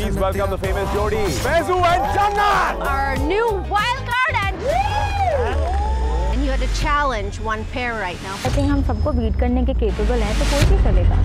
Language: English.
Please welcome the famous Jodi, Faizu and Jannat. Our new wild card and you had to challenge one pair right now. I think हम सबको beat करने के capable हैं तो कोई भी चलेगा.